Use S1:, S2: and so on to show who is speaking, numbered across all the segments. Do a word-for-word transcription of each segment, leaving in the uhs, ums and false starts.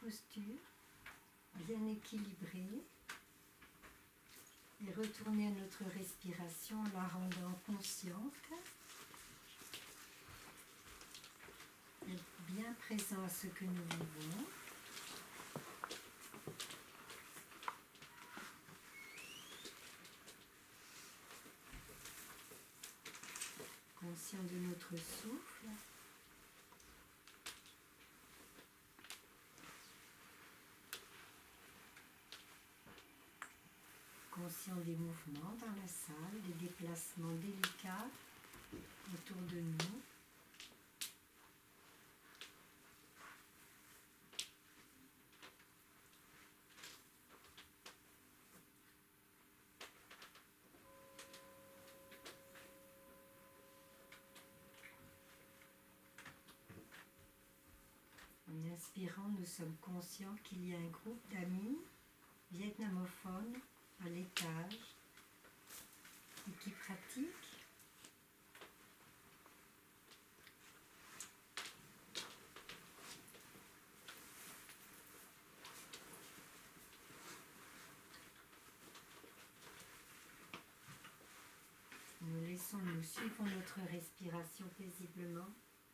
S1: posture, bien équilibrée, et retourner à notre respiration en la rendant consciente, et bien présent à ce que nous vivons. Conscient de notre souffle. Conscient des mouvements dans la salle, des déplacements délicats autour de nous. En inspirant, nous sommes conscients qu'il y a un groupe d'amis vietnamophones à l'étage et qui pratiquent. Nous laissons, nous suivons notre respiration paisiblement.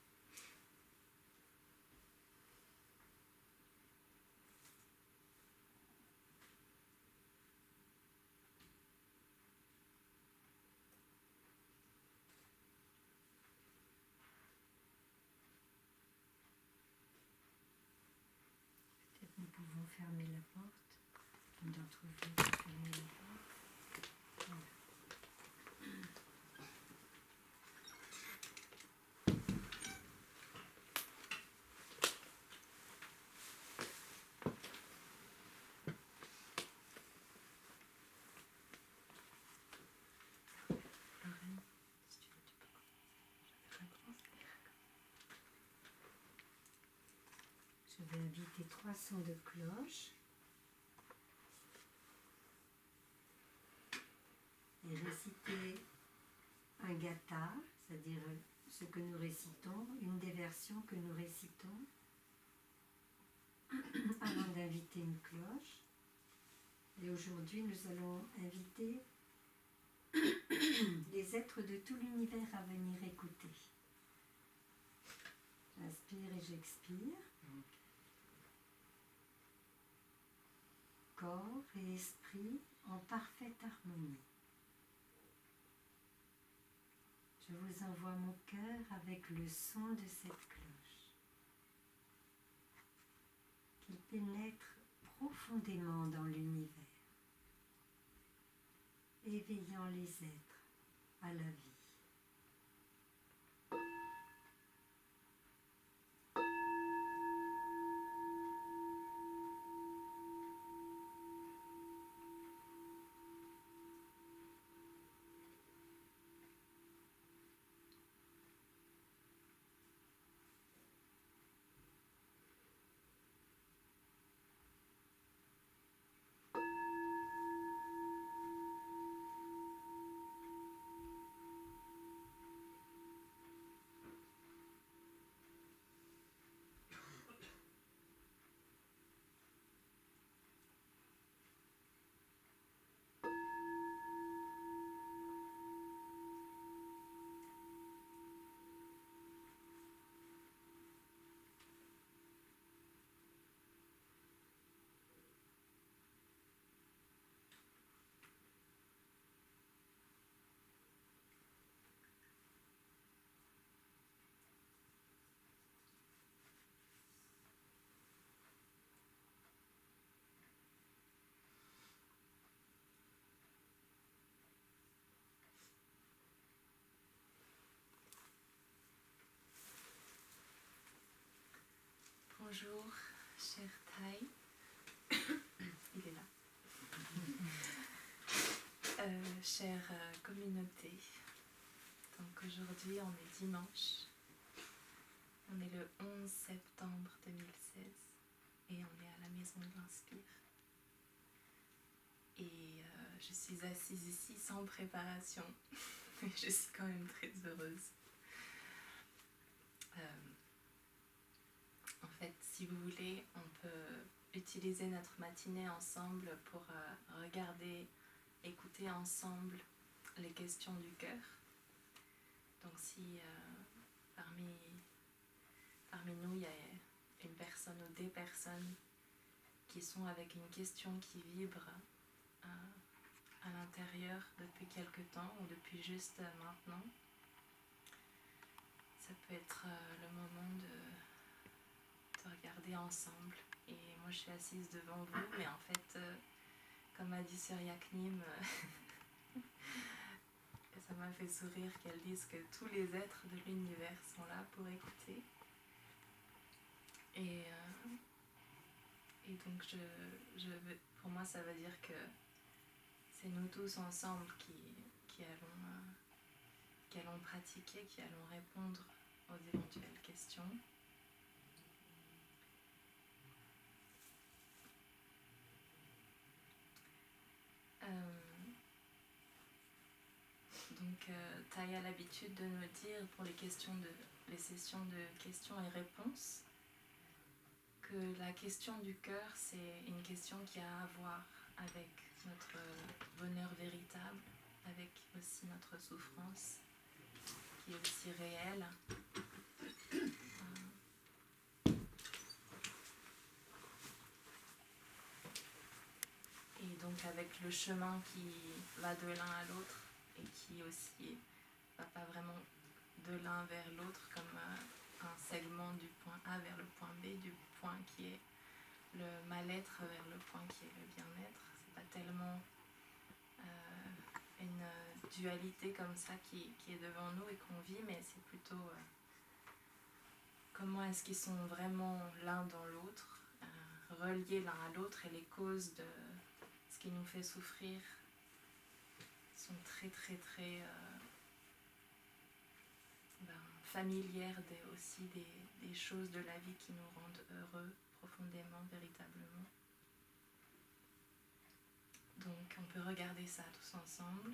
S1: Peut-être nous pouvons fermer la porte. D'entre vous, fermer la porte. Voilà. Je vais inviter trois sons de cloche et réciter un gatha, c'est-à-dire ce que nous récitons, une des versions que nous récitons, avant d'inviter une cloche. Et aujourd'hui, nous allons inviter les êtres de tout l'univers à venir écouter. J'inspire et j'expire. Corps et esprit en parfaite harmonie. Je vous envoie mon cœur avec le son de cette cloche, qui pénètre profondément dans l'univers, éveillant les êtres à la vie.
S2: Bonjour, cher Thaï. Il est là. Euh, chère euh, communauté, donc aujourd'hui on est dimanche, on est le onze septembre deux mille seize et on est à la maison de l'Inspire. Et euh, je suis assise ici sans préparation, mais je suis quand même très heureuse. Euh, En fait, si vous voulez, on peut utiliser notre matinée ensemble pour euh, regarder, écouter ensemble les questions du cœur. Donc si euh, parmi, parmi nous il y a une personne ou des personnes qui sont avec une question qui vibre euh, à l'intérieur depuis quelque temps ou depuis juste euh, maintenant, ça peut être euh, le moment de, de regarder ensemble. Et moi je suis assise devant vous, mais en fait, euh, comme a dit Sœur Yaknim, euh, ça m'a fait sourire qu'elle dise que tous les êtres de l'univers sont là pour écouter. Et, euh, et donc je, je, pour moi ça veut dire que c'est nous tous ensemble qui, qui, allons, euh, qui allons pratiquer, qui allons répondre aux éventuelles questions. Euh, donc euh, Thaï a l'habitude de nous dire pour les, questions de, les sessions de questions et réponses que la question du cœur, c'est une question qui a à voir avec notre bonheur véritable, avec aussi notre souffrance, qui est aussi réelle. Et donc avec le chemin qui va de l'un à l'autre et qui aussi va pas vraiment de l'un vers l'autre comme un segment du point A vers le point B, du point qui est le mal-être vers le point qui est le bien-être. C'est pas tellement euh, une dualité comme ça qui, qui est devant nous et qu'on vit, mais c'est plutôt euh, comment est-ce qu'ils sont vraiment l'un dans l'autre, euh, reliés l'un à l'autre, et les causes de ce qui nous fait souffrir sont très très très euh, ben, familières des, aussi des, des choses de la vie qui nous rendent heureux profondément, véritablement. Donc on peut regarder ça tous ensemble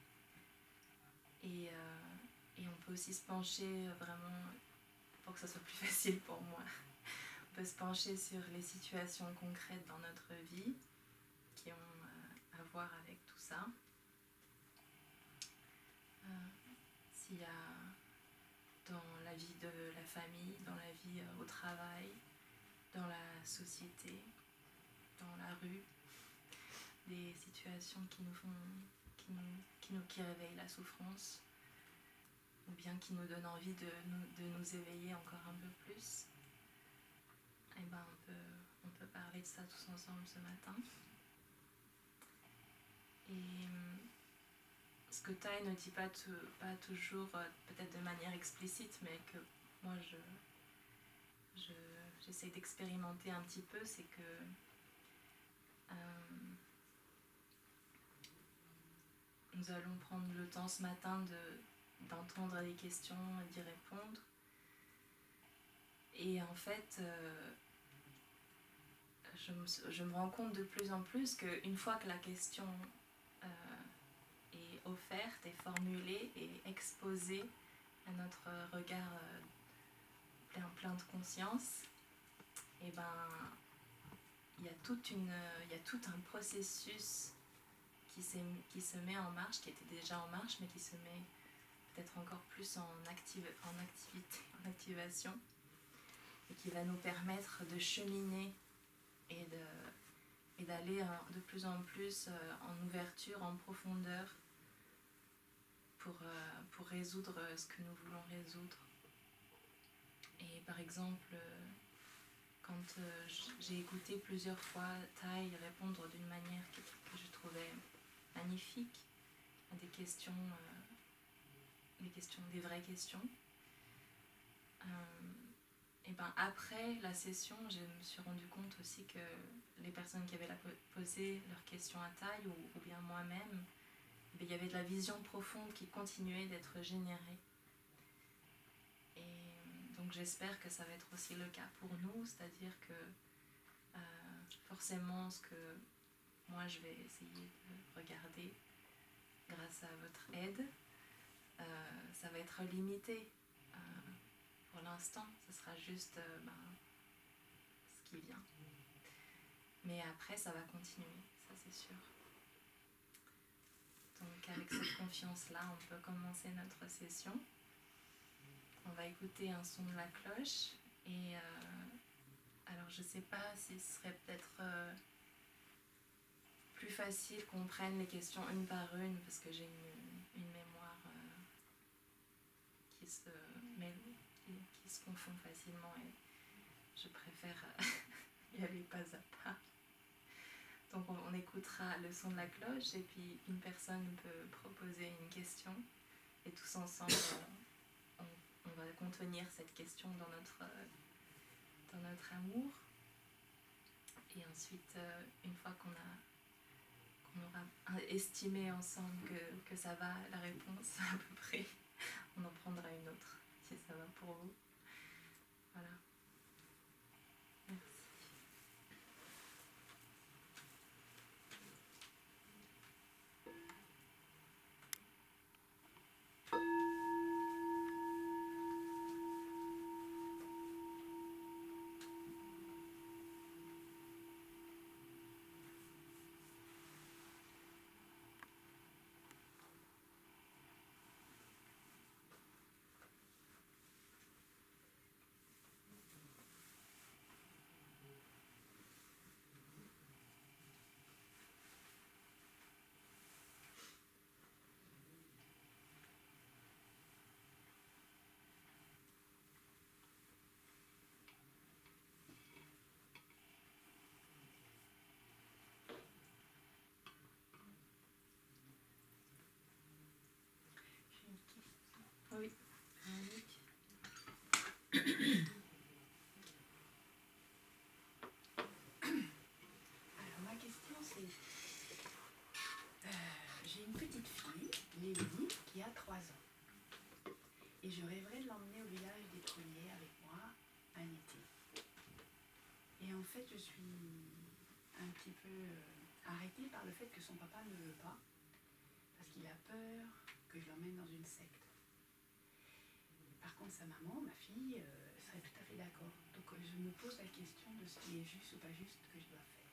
S2: et, euh, et on peut aussi se pencher vraiment, pour que ça soit plus facile pour moi, on peut se pencher sur les situations concrètes dans notre vie qui ont euh, à voir avec tout ça. Euh, s'il y a dans la vie de la famille, dans la vie euh, au travail, dans la société, dans la rue, des situations qui nous font, qui nous, qui nous qui réveillent la souffrance, ou bien qui nous donnent envie de nous, de nous éveiller encore un peu plus, et ben on peut, on peut parler de ça tous ensemble ce matin. Et ce que Thaï ne dit pas, tout, pas toujours, peut-être de manière explicite, mais que moi je, je, j'essaie d'expérimenter un petit peu, c'est que euh, nous allons prendre le temps ce matin de, d'entendre les questions et d'y répondre. Et en fait, euh, je, me, je me rends compte de plus en plus qu'une fois que la question euh, est offerte, est formulée et exposée à notre regard euh, plein, plein de conscience, et ben il y a toute une, il y a tout un processus qui, qui se met en marche, qui était déjà en marche, mais qui se met peut-être encore plus en, active, en activité, en activation, et qui va nous permettre de cheminer et, de, et d'aller de plus en plus en ouverture, en profondeur, pour, pour résoudre ce que nous voulons résoudre. Et par exemple, quand j'ai écouté plusieurs fois Thaï répondre d'une manière que, que je trouvais magnifique à des questions, euh, des questions, des vraies questions, euh, et ben après la session, je me suis rendu compte aussi que les personnes qui avaient posé leurs questions à Thaï, ou, ou bien moi-même, ben, il y avait de la vision profonde qui continuait d'être générée. Et donc j'espère que ça va être aussi le cas pour nous, c'est-à-dire que euh, forcément ce que moi je vais essayer de regarder grâce à votre aide, euh, ça va être limité. Euh, pour l'instant, ce sera juste euh, ben, ce qui vient. Mais après, ça va continuer, ça c'est sûr. Donc avec cette confiance-là, on peut commencer notre session. On va écouter un son de la cloche. Et euh, alors je ne sais pas si ce serait peut-être euh, plus facile qu'on prenne les questions une par une, parce que j'ai une, une mémoire euh, qui, se mêle, qui, qui se confond facilement et je préfère y aller pas à pas. Donc on, on écoutera le son de la cloche et puis une personne peut proposer une question et tous ensemble on, on va contenir cette question dans notre, dans notre amour. Et ensuite, une fois qu'on a qu'on aura estimé ensemble que, que ça va, la réponse à peu près, on en prendra une autre si ça va pour vous. Voilà. Merci. Oui.
S3: Alors ma question c'est, euh, j'ai une petite fille, Léonie, qui a trois ans. Et je rêverais de l'emmener au village des Pruniers avec moi un été. Et en fait je suis un petit peu euh, arrêtée par le fait que son papa ne veut pas, parce qu'il a peur que je l'emmène dans une secte. Par contre, sa maman, ma fille, euh, serait tout à fait d'accord. Donc euh, je me pose la question de ce qui est juste ou pas juste que je dois faire.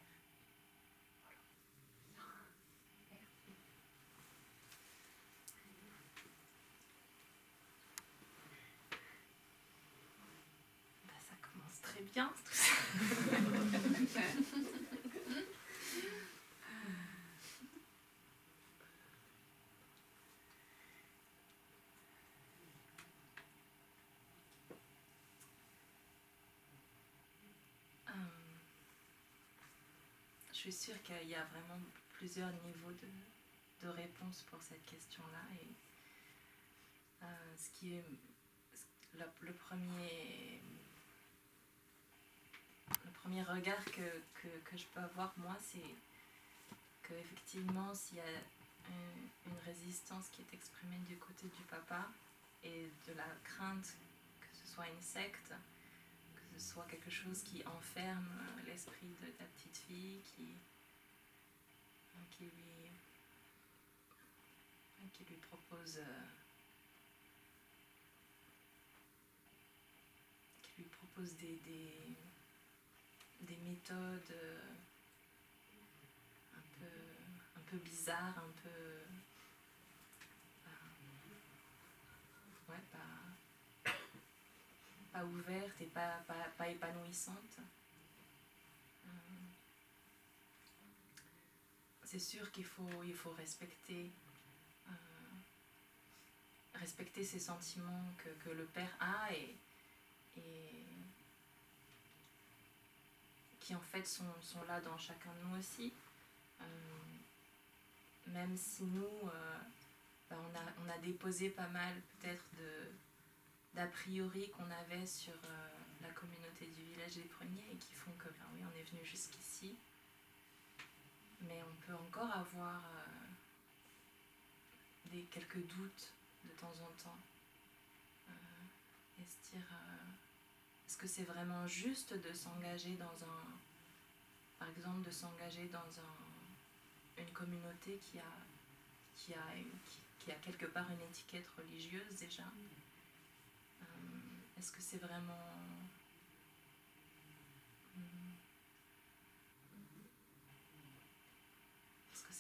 S3: Voilà. Merci.
S2: Bah, ça commence très bien tout ça. Je suis sûre qu'il y a vraiment plusieurs niveaux de, de réponse pour cette question-là. Et euh, ce qui est le, le premier, le premier regard que, que, que je peux avoir, moi, c'est qu'effectivement, s'il y a une, une résistance qui est exprimée du côté du papa et de la crainte que ce soit une secte, que ce soit quelque chose qui enferme l'esprit de ta petite fille, qui, qui, lui, qui lui propose, qui lui propose des, des, des méthodes un peu, un peu bizarres, un peu ouais, pas, pas ouvertes et pas, pas, pas épanouissantes. C'est sûr qu'il faut, il faut respecter, euh, respecter ces sentiments que, que le père a et, et qui en fait sont, sont là dans chacun de nous aussi. Euh, même si nous, euh, ben on, a, on a déposé pas mal peut-être de, d'a priori qu'on avait sur euh, la communauté du village des Pruniers et qui font que ben oui, on est venu jusqu'ici. Mais on peut encore avoir euh, des, quelques doutes de temps en temps. Euh, et se dire, euh, est-ce que c'est vraiment juste de s'engager dans un... Par exemple, de s'engager dans un, une communauté qui a, qui, a, qui, qui a quelque part une étiquette religieuse déjà. Euh, est-ce que c'est vraiment...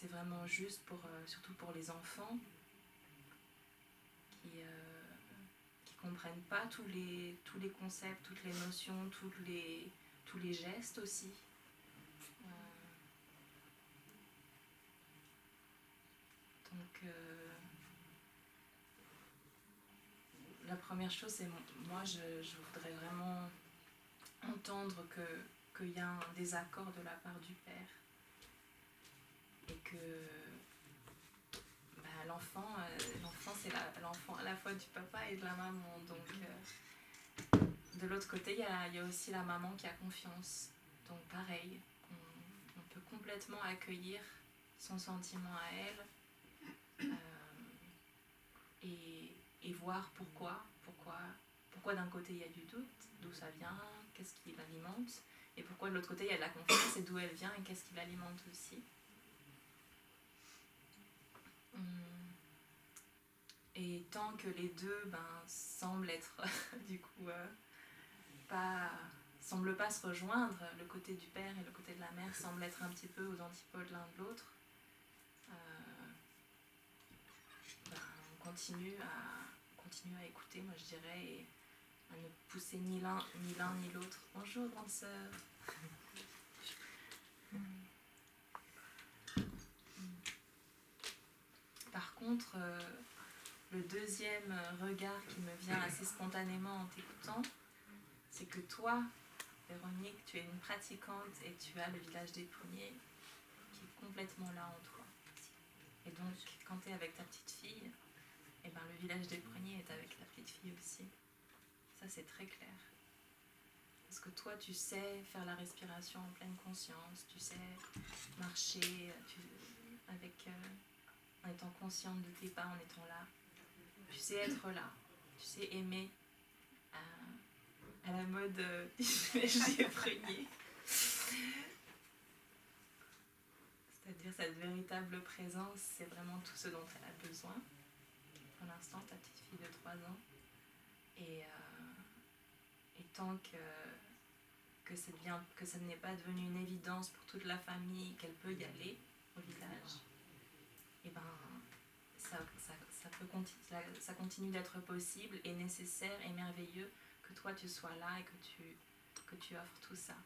S2: c'est vraiment juste pour, euh, surtout pour les enfants qui euh, qui comprennent pas tous les, tous les concepts, toutes les notions, tous les, tous les gestes aussi. Euh, donc, euh, la première chose, c'est moi, je, je voudrais vraiment entendre que, qu'il y a un désaccord de la part du père et que bah, l'enfant, euh, l'enfant c'est la, l'enfant à la fois du papa et de la maman. Donc, euh, de l'autre côté, il y a, il y a aussi la maman qui a confiance. Donc, pareil, on, on peut complètement accueillir son sentiment à elle euh, et, et voir pourquoi, pourquoi, pourquoi d'un côté il y a du doute, d'où ça vient, qu'est-ce qui l'alimente, et pourquoi de l'autre côté il y a de la confiance et d'où elle vient et qu'est-ce qui l'alimente aussi. Et tant que les deux ben, semblent être du coup euh, pas, semblent pas se rejoindre, le côté du père et le côté de la mère semblent être un petit peu aux antipodes l'un de l'autre, euh, ben, on continue à, on continue à écouter, moi je dirais, et à ne pousser ni l'un ni l'un ni l'autre. Bonjour grande sœur. Par contre, euh, le deuxième regard qui me vient assez spontanément en t'écoutant, c'est que toi, Véronique, tu es une pratiquante et tu as le village des pruniers qui est complètement là en toi. Et donc, quand tu es avec ta petite fille, eh ben, le village des pruniers est avec la petite fille aussi. Ça, c'est très clair. Parce que toi, tu sais faire la respiration en pleine conscience, tu sais marcher tu, avec, euh, en étant consciente de tes pas, en étant là. Tu sais être là, tu sais aimer à, à la mode euh, du village des pruniers. C'est-à-dire cette véritable présence, c'est vraiment tout ce dont elle a besoin. Pour l'instant, ta petite fille de trois ans. Et, euh, et tant que, que, ça devient, que ça n'est pas devenu une évidence pour toute la famille qu'elle peut y aller au village, et ben, ça, ça, ça, peut continu, ça, ça continue d'être possible et nécessaire et merveilleux que toi tu sois là et que tu, que tu offres tout ça.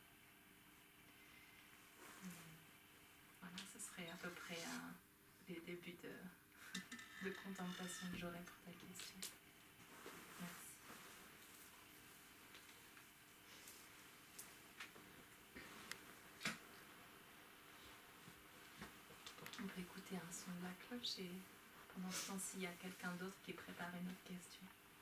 S2: Voilà, ce serait à peu près un, les débuts de, de contemplation que j'aurais pour ta question. Merci. On peut écouter un son de la cloche et pendant ce temps-ci, il y a quelqu'un d'autre qui prépare une autre question.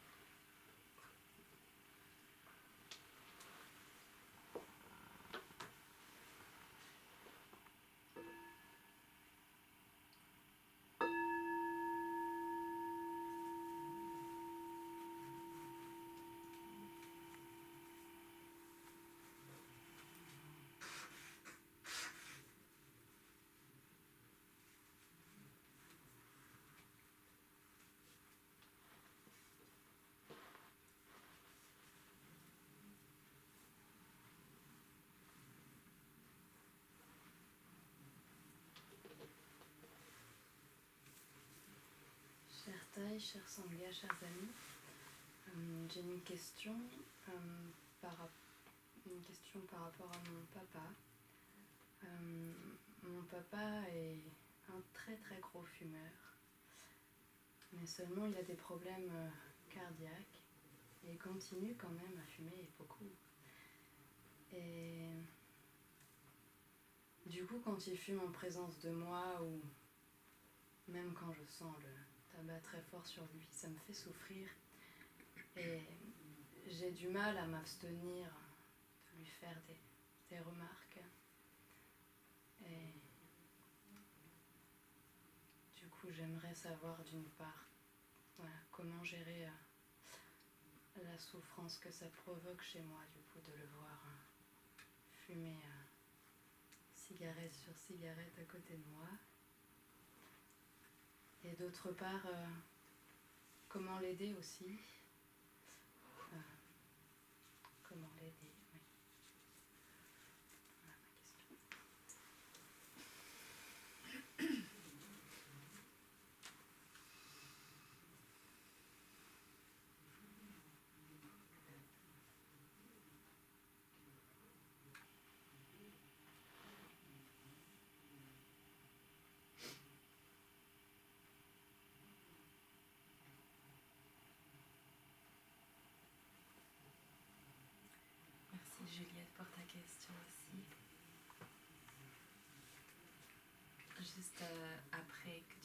S3: Chère Taille, chère Sangha, chers amis, euh, j'ai une question, euh, par, une question par rapport à mon papa. Euh, mon papa est un très très gros fumeur, mais seulement il a des problèmes euh, cardiaques et il continue quand même à fumer et beaucoup. Et du coup, quand il fume en présence de moi ou même quand je sens le tabac très fort sur lui, ça me fait souffrir et j'ai du mal à m'abstenir de lui faire des, des remarques. Et du coup, j'aimerais savoir d'une part voilà, comment gérer euh, la souffrance que ça provoque chez moi, du coup, de le voir euh, fumer euh, cigarette sur cigarette à côté de moi. Et d'autre part, euh, comment l'aider aussi. Euh, comment l'aider, oui. Voilà ma question.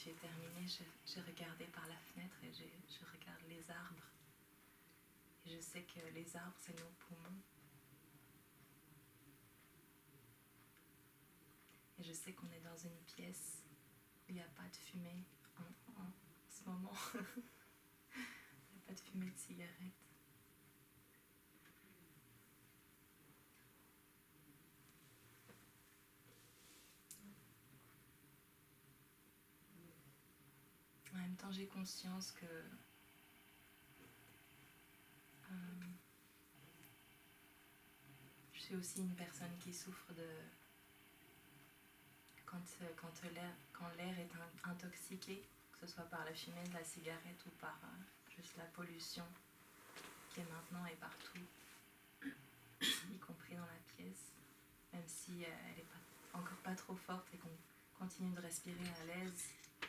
S2: tu es terminé, je, j'ai regardé par la fenêtre et j'ai, je regarde les arbres. Et je sais que les arbres, c'est nos poumons. Et je sais qu'on est dans une pièce où il n'y a pas de fumée en, en ce moment. Il n'y a pas de fumée de cigarette. En même temps, j'ai conscience que euh, je suis aussi une personne qui souffre de... Quand, quand l'air, quand l'air est in, intoxiqué, que ce soit par la fumée de la cigarette ou par euh, juste la pollution qui est maintenant et partout, y compris dans la pièce, même si euh, elle n'est pas, encore pas trop forte et qu'on continue de respirer à l'aise.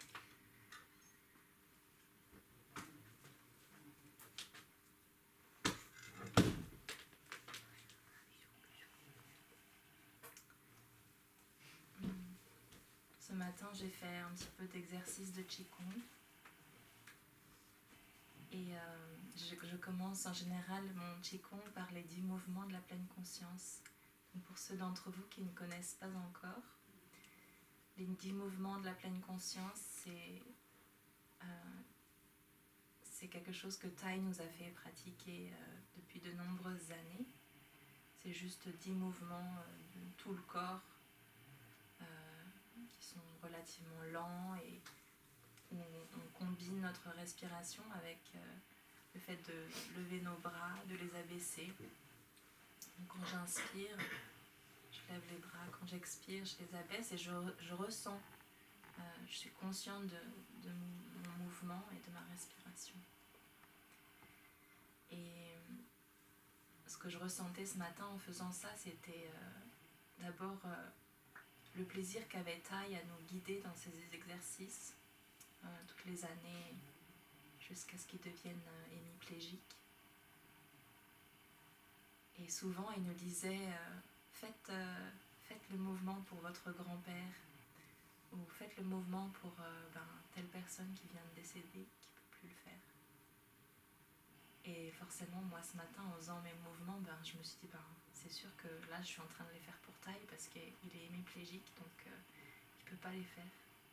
S2: Ce matin, j'ai fait un petit peu d'exercice de Qigong. Et euh, je, je commence en général mon Qigong par les dix mouvements de la pleine conscience. Donc pour ceux d'entre vous qui ne connaissent pas encore, les dix mouvements de la pleine conscience, c'est, euh, c'est quelque chose que Thay nous a fait pratiquer euh, depuis de nombreuses années. C'est juste dix mouvements euh, de tout le corps euh, qui sont relativement lents et où on, on combine notre respiration avec euh, le fait de lever nos bras, de les abaisser. Donc quand j'inspire, je lève les bras. Quand j'expire, je les abaisse et je, je ressens, euh, je suis consciente de, de mon mouvement et de ma respiration. Et ce que je ressentais ce matin en faisant ça, c'était euh, d'abord euh, le plaisir qu'avait Thay à nous guider dans ces exercices euh, toutes les années jusqu'à ce qu'ils deviennent euh, hémiplégiques. Et souvent, il nous disait euh, faites, euh, faites le mouvement pour votre grand-père ou faites le mouvement pour euh, ben, telle personne qui vient de décéder, qui ne peut plus le faire. Et forcément, moi, ce matin, en faisant mes mouvements, ben, je me suis dit, ben, c'est sûr que là, je suis en train de les faire pour Thay parce qu'il est hémiplégique, donc euh, il ne peut pas les faire.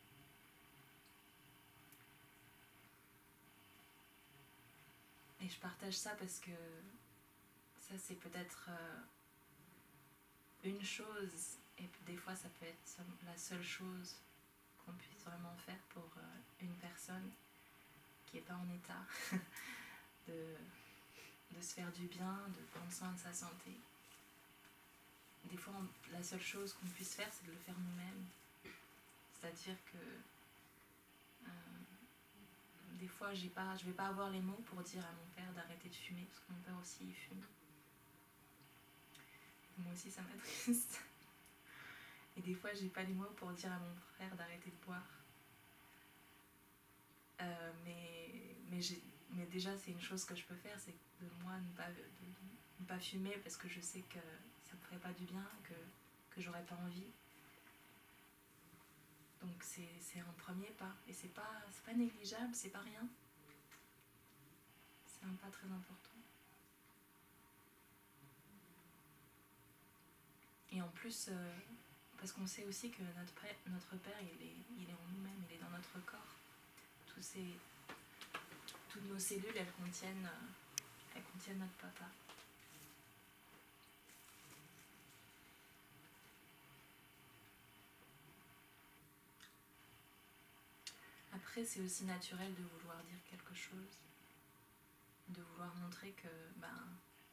S2: Et je partage ça parce que ça, c'est peut-être euh, une chose, et des fois, ça peut être la seule chose qu'on puisse vraiment faire pour euh, une personne qui n'est pas en état de, de se faire du bien, de prendre soin de sa santé. Des fois, on, la seule chose qu'on puisse faire, c'est de le faire nous-mêmes. C'est-à-dire que euh, des fois, j'ai pas, je ne vais pas avoir les mots pour dire à mon père d'arrêter de fumer, parce que mon père aussi, il fume. Et moi aussi, ça m'attriste. Et des fois, j'ai pas les mots pour dire à mon frère d'arrêter de boire. Euh, mais, mais, j'ai, mais déjà, c'est une chose que je peux faire, c'est de moi ne pas, de, ne pas fumer parce que je sais que ça me ferait pas du bien, que, que j'aurais pas envie. Donc c'est, c'est un premier pas. Et c'est pas, c'est pas négligeable, c'est pas rien. C'est un pas très important. Et en plus, euh, parce qu'on sait aussi que notre père, notre père il, est, il est en nous-mêmes, il est dans notre corps. Tous ces, toutes nos cellules, elles contiennent, elles contiennent notre papa. Après, c'est aussi naturel de vouloir dire quelque chose, de vouloir montrer que ben,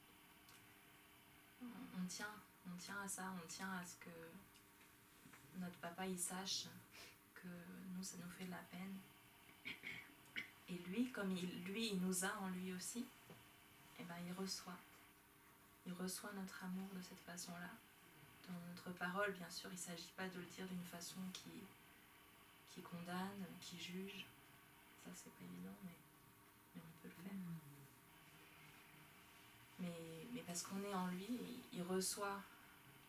S2: on, on tient, on tient à ça, on tient à ce que notre papa il sache que nous, ça nous fait de la peine. Et lui, comme il, lui, il nous a en lui aussi, et ben, il reçoit. Il reçoit notre amour de cette façon-là. Dans notre parole, bien sûr, il ne s'agit pas de le dire d'une façon qui, qui condamne, qui juge. Ça, c'est pas évident, mais, mais on peut le faire. Mais, mais parce qu'on est en lui, il, il reçoit,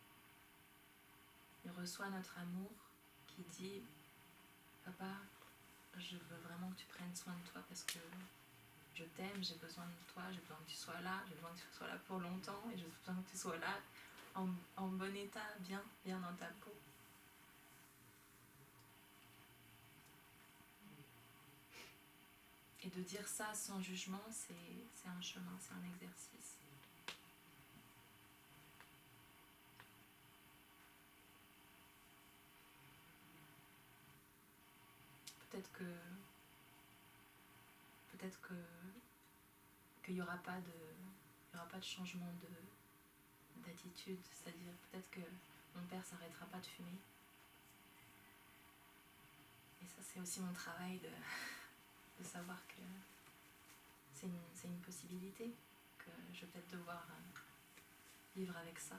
S2: il reçoit notre amour qui dit « Papa, je veux vraiment que tu prennes soin de toi parce que je t'aime, j'ai besoin de toi, j'ai besoin que tu sois là, j'ai besoin que tu sois là pour longtemps et j'ai besoin que tu sois là en, en bon état, bien, bien dans ta peau. Et de dire ça sans jugement, c'est, c'est un chemin, c'est un exercice. Peut-être que peut-être que qu'il n'y aura pas de il y aura pas de changement de d'attitude, c'est-à-dire peut-être que mon père s'arrêtera pas de fumer. Et ça c'est aussi mon travail de, de savoir que c'est une, c'est une possibilité, que je vais peut-être devoir vivre avec ça.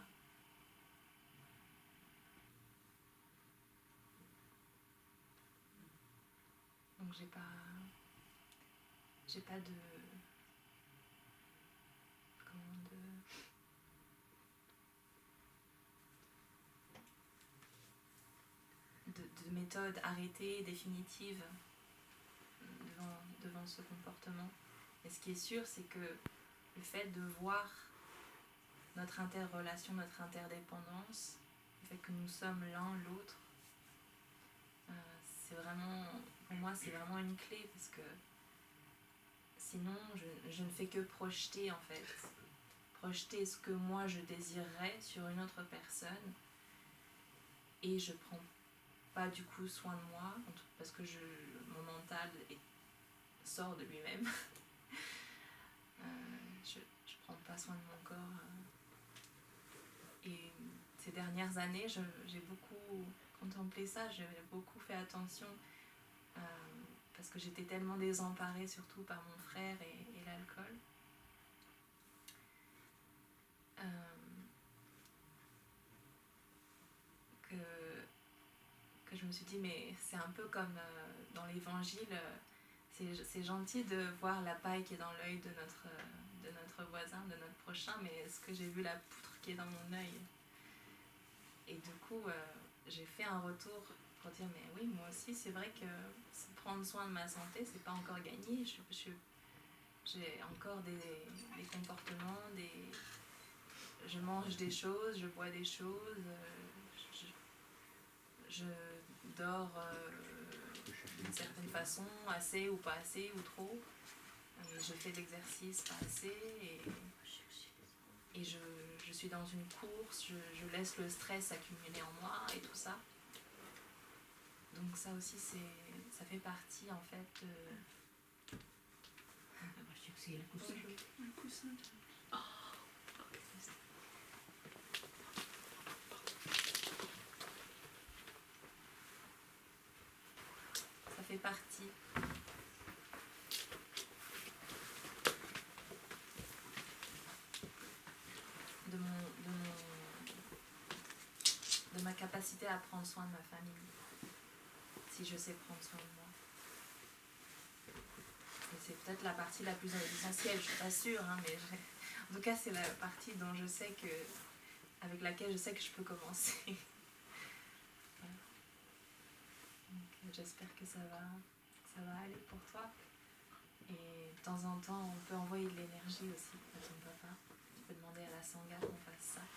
S2: Donc j'ai pas j'ai pas de comment de de, de méthode arrêtée, définitive devant, devant ce comportement. Et ce qui est sûr, c'est que le fait de voir notre interrelation, notre interdépendance, le fait que nous sommes l'un l'autre, euh, c'est vraiment, pour moi, c'est vraiment une clé parce que sinon, je, je ne fais que projeter en fait, projeter ce que moi je désirerais sur une autre personne et je prends pas du coup soin de moi parce que je, mon mental est, sort de lui-même. euh, je, je prends pas soin de mon corps. Euh, et ces dernières années, je, j'ai beaucoup contemplé ça, j'ai beaucoup fait attention euh, parce que j'étais tellement désemparée, surtout par mon frère et, et l'alcool. Euh, que, que je me suis dit, mais c'est un peu comme euh, dans l'évangile, euh, c'est, c'est gentil de voir la paille qui est dans l'œil de notre, euh, de notre voisin, de notre prochain, mais est-ce que j'ai vu la poutre qui est dans mon œil? Et du coup, euh, j'ai fait un retour pour dire, mais oui, moi aussi, c'est vrai que prendre soin de ma santé, c'est pas encore gagné. Je, je, j'ai encore des, des comportements, des... je mange des choses, je bois des choses, je, je dors euh, d'une certaine façon, assez ou pas assez ou trop. Et je fais de l'exercice pas assez et, et je, je suis dans une course, je, je laisse le stress accumuler en moi et tout ça. Donc ça aussi, c'est, ça fait partie en fait de...
S3: C'est le coussin. Le coussin. Oh.
S2: Ça fait partie de mon, de mon, de ma capacité à prendre soin de ma famille, si je sais prendre soin de moi. Et c'est peut-être la partie la plus essentielle, je suis pas sûre, hein, mais je... en tout cas c'est la partie dont je sais que, avec laquelle je sais que je peux commencer. Voilà. Donc j'espère que ça va, ça va aller pour toi. Et de temps en temps, on peut envoyer de l'énergie aussi à ton papa. Tu peux demander à la Sangha qu'on fasse ça.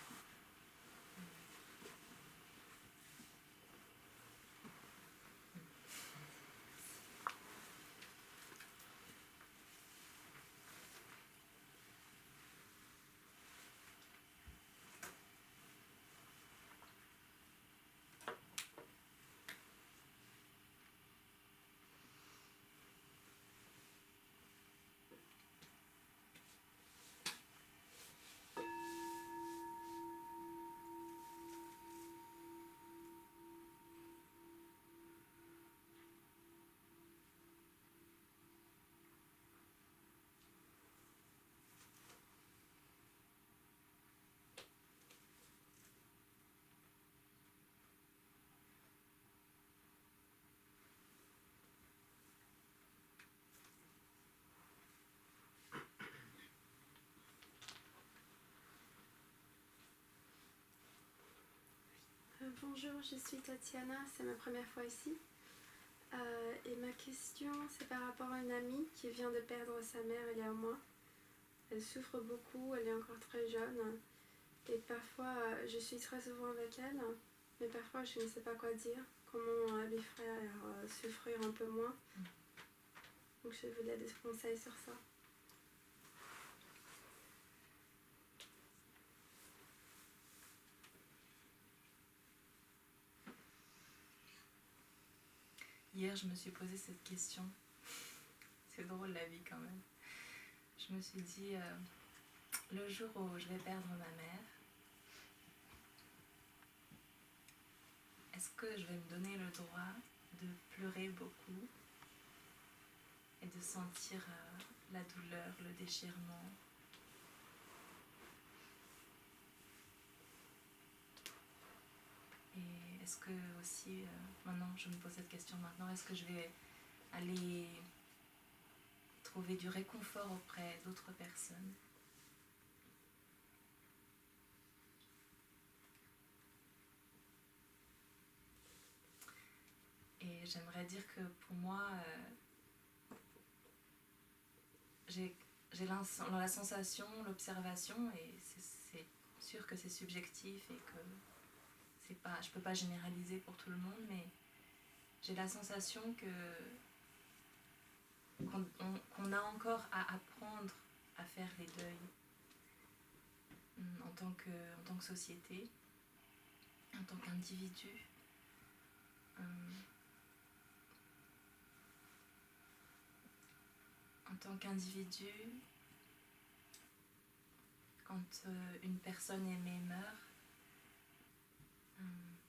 S4: Bonjour, je suis Tatiana, c'est ma première fois ici. Euh, et ma question, c'est par rapport à une amie qui vient de perdre sa mère il y a un mois. Elle souffre beaucoup, elle est encore très jeune. Et parfois, euh, je suis très souvent avec elle, mais parfois je ne sais pas quoi dire, comment euh, lui faire euh, souffrir un peu moins. Donc je voulais des conseils sur ça.
S2: Hier, je me suis posé cette question. C'est drôle la vie quand même. Je me suis dit, euh, le jour où je vais perdre ma mère, est-ce que je vais me donner le droit de pleurer beaucoup et de sentir euh, la douleur, le déchirement? Et est-ce que aussi, euh, maintenant je me pose cette question maintenant, est-ce que je vais aller trouver du réconfort auprès d'autres personnes? Et j'aimerais dire que pour moi, euh, j'ai, j'ai la, la sensation, l'observation, et c'est, c'est sûr que c'est subjectif et que c'est pas, je ne peux pas généraliser pour tout le monde, mais j'ai la sensation que, qu'on, on, qu'on a encore à apprendre à faire les deuils en tant que, en tant que société, en tant qu'individu. Euh, en tant qu'individu, quand euh, une personne aimée meurt, euh,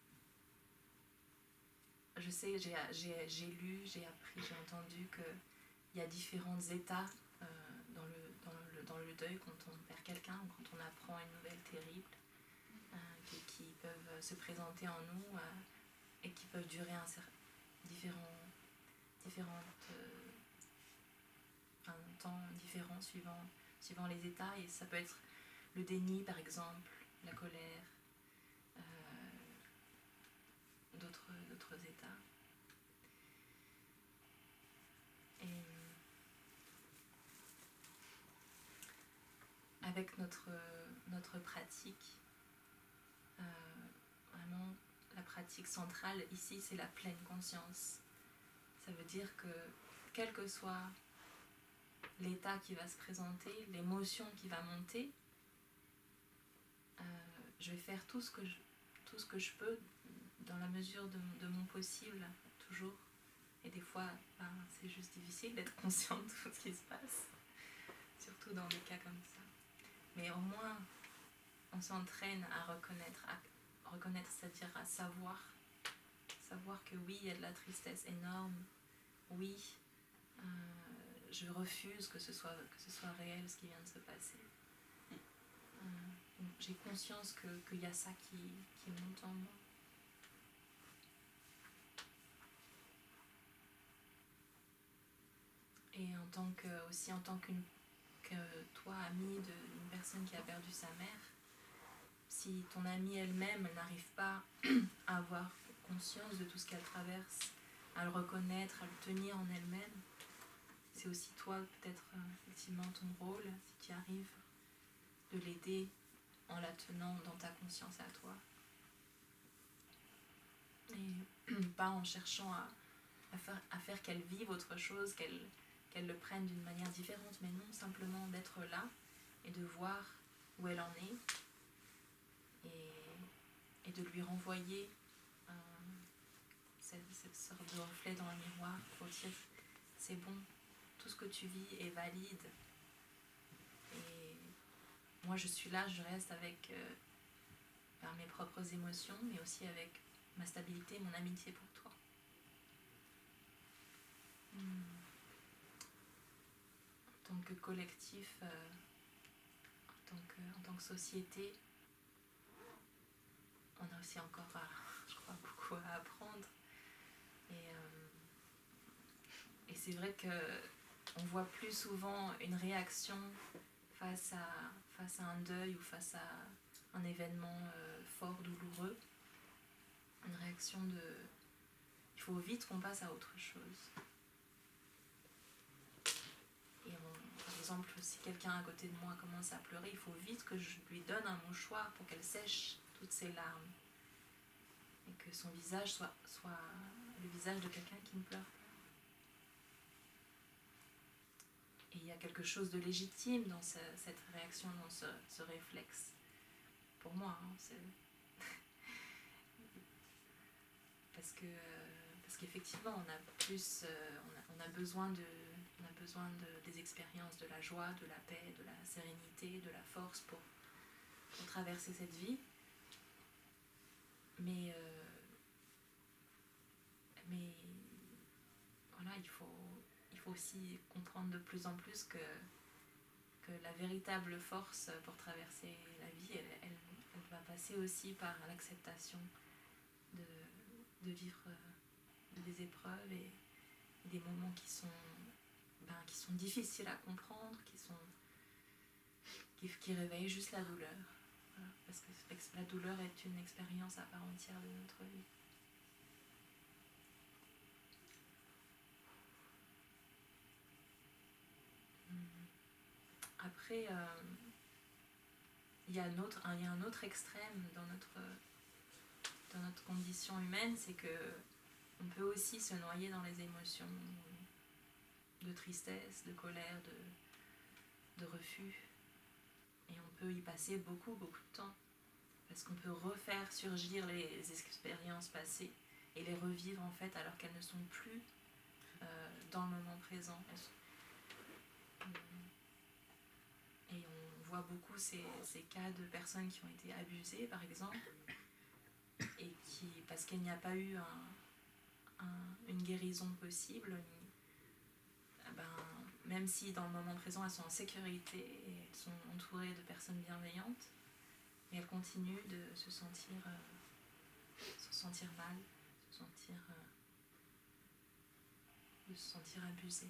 S2: je sais, j'ai, j'ai, j'ai lu, j'ai appris, j'ai entendu qu'il y a différents états euh, dans, le, dans, le, dans le deuil quand on perd quelqu'un ou quand on apprend une nouvelle terrible, euh, qui, qui peuvent se présenter en nous euh, et qui peuvent durer un, différents, différentes, euh, un temps différent suivant, suivant les états. Et ça peut être le déni, par exemple, la colère, euh, d'autres, d'autres états. Et avec notre, notre pratique, euh, vraiment la pratique centrale ici, c'est la pleine conscience. Ça veut dire que quel que soit l'état qui va se présenter, l'émotion qui va monter, euh, je vais faire tout ce que je, tout ce que je peux dans la mesure de, de mon possible, toujours. Et des fois, ben, c'est juste difficile d'être conscient de tout ce qui se passe, surtout dans des cas comme ça. Mais au moins, on s'entraîne à reconnaître, à reconnaître, c'est-à-dire à savoir, savoir que oui, il y a de la tristesse énorme, oui, euh, je refuse que ce soit, que ce soit réel ce qui vient de se passer. Euh, donc j'ai conscience que, qu'il y a ça qui, qui monte en moi. Et en tant que, aussi en tant qu'une, que toi, amie d'une personne qui a perdu sa mère, si ton amie elle-même elle n'arrive pas à avoir conscience de tout ce qu'elle traverse, à le reconnaître, à le tenir en elle-même, c'est aussi toi peut-être euh, effectivement ton rôle, si tu arrives, de l'aider en la tenant dans ta conscience à toi. Et pas en cherchant à, à, faire, à faire qu'elle vive autre chose, qu'elle, qu'elle le prenne d'une manière différente, mais non, simplement d'être là et de voir où elle en est et, et de lui renvoyer euh, cette, cette sorte de reflet dans le miroir pour dire c'est bon, tout ce que tu vis est valide et moi je suis là, je reste avec euh, par mes propres émotions mais aussi avec ma stabilité, mon amitié pour toi. Hmm. En tant que collectif, euh, en, tant que, en tant que société, on a aussi encore, à, je crois, beaucoup à apprendre. Et, euh, et c'est vrai qu'on voit plus souvent une réaction face à, face à un deuil ou face à un événement euh, fort, douloureux. Une réaction de... Il faut vite qu'on passe à autre chose. Et on, par exemple, si quelqu'un à côté de moi commence à pleurer, il faut vite que je lui donne un mouchoir pour qu'elle sèche toutes ses larmes. Et que son visage soit, soit le visage de quelqu'un qui ne pleure pas. Et il y a quelque chose de légitime dans ce, cette réaction, dans ce, ce réflexe. Pour moi, hein, c'est... parce que parce qu'effectivement, on a plus, euh, on, a, on a besoin de, on a besoin de, des expériences de la joie, de la paix, de la sérénité, de la force pour, pour traverser cette vie. Mais euh, mais voilà, il faut il faut aussi comprendre de plus en plus que que la véritable force pour traverser la vie, elle, elle, elle va passer aussi par l'acceptation de, de vivre des épreuves et des moments qui sont, ben, qui sont difficiles à comprendre, qui, sont, qui, qui réveillent juste la douleur. Voilà, parce que la douleur est une expérience à part entière de notre vie. Après, euh, il y a un autre, il y a un autre extrême dans notre, dans notre condition humaine, c'est que on peut aussi se noyer dans les émotions de tristesse, de colère, de, de refus. Et on peut y passer beaucoup, beaucoup de temps. Parce qu'on peut refaire surgir les expériences passées et les revivre en fait alors qu'elles ne sont plus euh, dans le moment présent. Et on voit beaucoup ces, ces cas de personnes qui ont été abusées, par exemple, et qui, parce qu'il n'y a pas eu un, un, une guérison possible, une, ben, même si dans le moment présent elles sont en sécurité et elles sont entourées de personnes bienveillantes, mais elles continuent de se sentir, euh, se sentir mal, se sentir, euh, de se sentir abusées.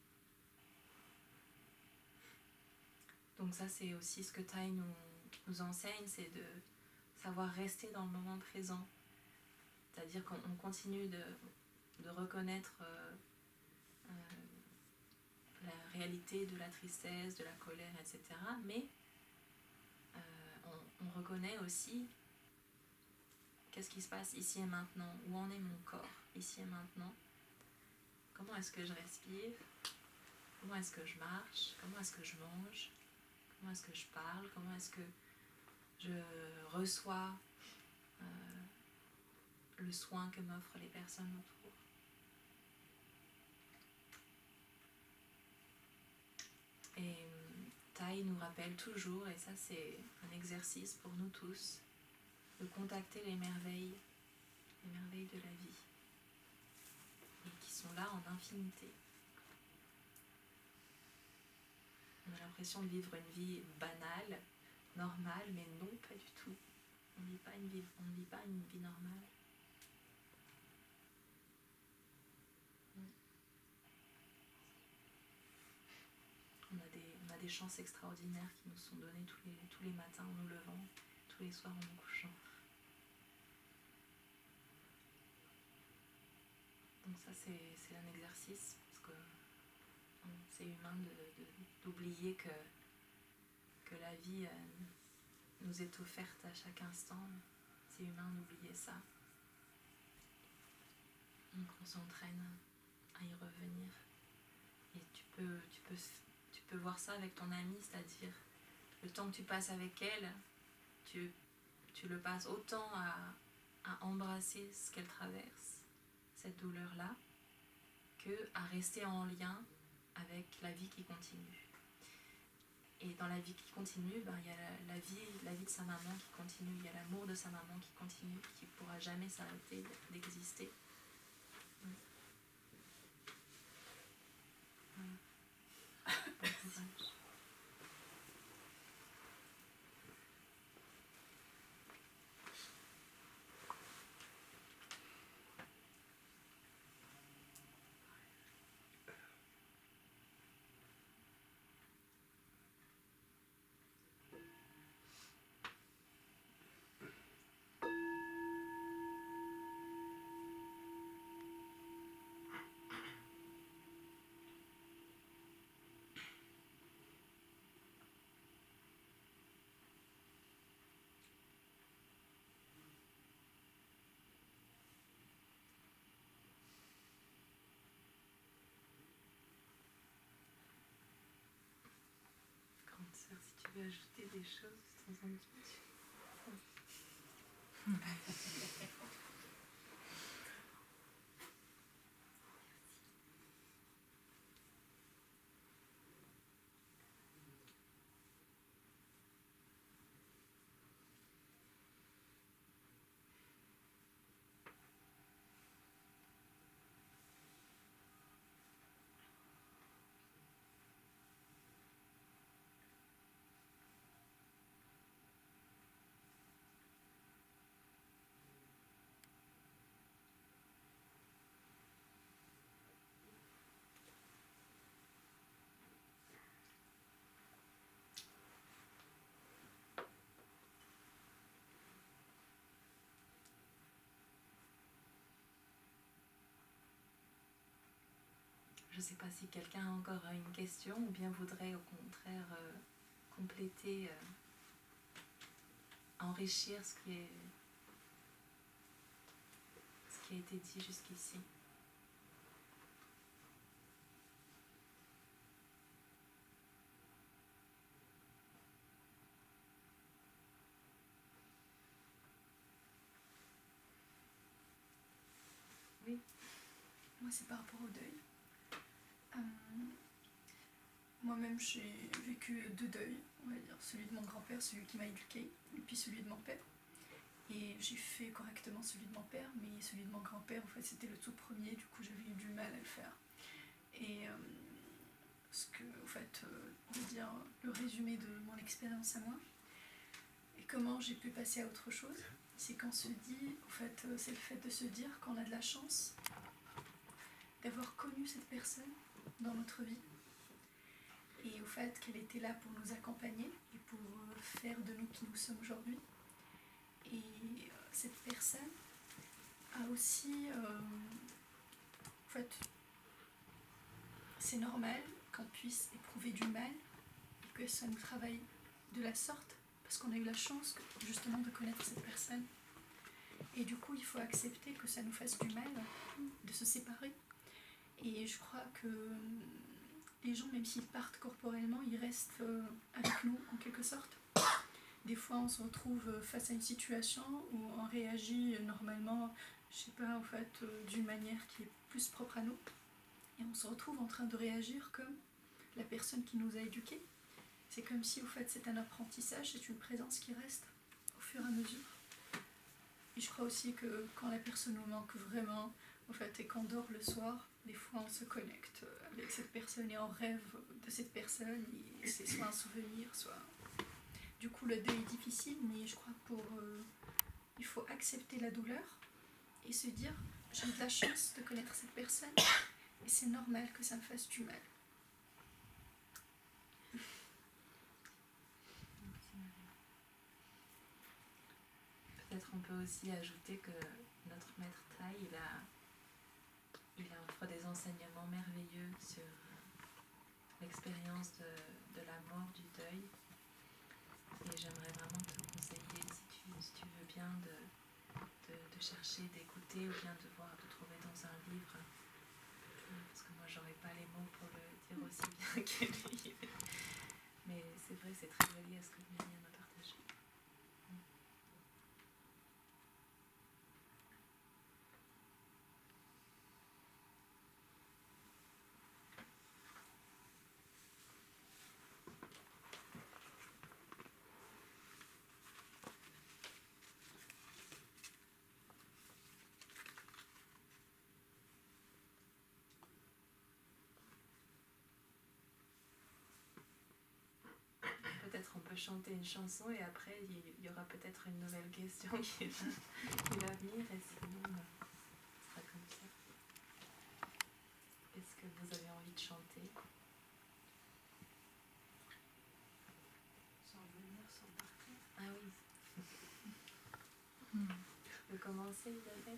S2: Donc ça, c'est aussi ce que Thay nous, nous enseigne, c'est de savoir rester dans le moment présent. C'est-à-dire qu'on continue de, de reconnaître euh, euh, la réalité de la tristesse, de la colère, et cetera. Mais euh, on, on reconnaît aussi qu'est-ce qui se passe ici et maintenant, où en est mon corps ici et maintenant, comment est-ce que je respire, comment est-ce que je marche, comment est-ce que je mange, comment est-ce que je parle, comment est-ce que je reçois euh, le soin que m'offrent les personnes autour. Et Thay nous rappelle toujours, et ça c'est un exercice pour nous tous, de contacter les merveilles, les merveilles de la vie, et qui sont là en infinité. On a l'impression de vivre une vie banale, normale, mais non, pas du tout. On ne vit pas une vie, on ne vit pas une vie normale. On a des, on a des chances extraordinaires qui nous sont données tous les, tous les matins en nous levant, tous les soirs en nous couchant. Donc ça, c'est, c'est un exercice, parce que c'est humain de, de, d'oublier que, que la vie euh, nous est offerte à chaque instant. C'est humain d'oublier ça. Donc on s'entraîne à y revenir. Et tu peux, tu peux, tu peux voir ça avec ton amie, c'est-à-dire le temps que tu passes avec elle, tu, tu le passes autant à, à embrasser ce qu'elle traverse, cette douleur-là, que à rester en lien avec la vie qui continue. Et dans la vie qui continue, ben, il y a la, la, vie, la vie de sa maman qui continue, il y a l'amour de sa maman qui continue, qui ne pourra jamais s'arrêter d'exister. Ouais. Voilà. Bon courage. pouvez ajouter des choses sans en doute. Je ne sais pas si quelqu'un a encore une question ou bien voudrait au contraire euh, compléter, euh, enrichir ce qui, est, ce qui a été dit jusqu'ici. Oui.
S5: Moi, c'est par rapport au deuil. Euh, Moi-même, j'ai vécu deux deuils, on va dire, celui de mon grand-père, celui qui m'a éduquée, et puis celui de mon père. Et j'ai fait correctement celui de mon père, mais celui de mon grand-père, en fait, c'était le tout premier, du coup, j'avais eu du mal à le faire. Et euh, ce que, en fait, euh, on va dire le résumé de mon expérience à moi, et comment j'ai pu passer à autre chose, c'est qu'on se dit, en fait, c'est le fait de se dire qu'on a de la chance d'avoir connu cette personne dans notre vie et au fait qu'elle était là pour nous accompagner et pour faire de nous qui nous sommes aujourd'hui. Et cette personne a aussi, euh, en fait, c'est normal qu'on puisse éprouver du mal et que ça nous travaille de la sorte parce qu'on a eu la chance justement de connaître cette personne. Et du coup, il faut accepter que ça nous fasse du mal de se séparer. Et je crois que les gens, même s'ils partent corporellement, ils restent avec nous en quelque sorte. Des fois, on se retrouve face à une situation où on réagit normalement, je sais pas, en fait, d'une manière qui est plus propre à nous. Et on se retrouve en train de réagir comme la personne qui nous a éduqués. C'est comme si, au fait, c'est un apprentissage, c'est une présence qui reste au fur et à mesure. Et je crois aussi que quand la personne nous manque vraiment, en fait, et qu'on dort le soir, des fois on se connecte avec cette personne et on rêve de cette personne, et c'est soit un souvenir, soit... Du coup, le deuil est difficile, mais je crois que pour... Euh, il faut accepter la douleur et se dire, j'ai de la chance de connaître cette personne, et c'est normal que ça me fasse du mal.
S2: Peut-être on peut aussi ajouter que notre maître Thay, il a, il a offre des enseignements merveilleux sur l'expérience de, de la mort, du deuil. Et j'aimerais vraiment te conseiller, si tu, si tu veux bien, de, de, de chercher, d'écouter ou bien de voir, de trouver dans un livre. Parce que moi, j'aurais pas les mots pour le dire aussi bien que lui. Mais c'est vrai, c'est très relié à ce que Myriam a partagé. Peut-être on peut chanter une chanson et après il y aura peut-être une nouvelle question qui va, qui va venir et sinon ce sera comme ça. Est-ce que vous avez envie de chanter?
S3: Sans venir, sans partir.
S2: Ah oui. Hmm. Je peux commencer, Isabelle?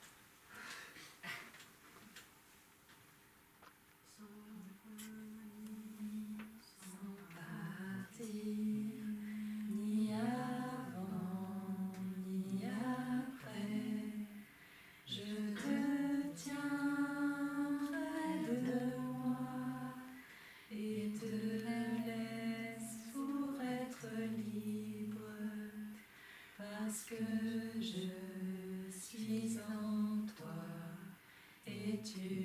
S6: Ni avant, ni après, je te tiens près de moi et te laisse pour être tu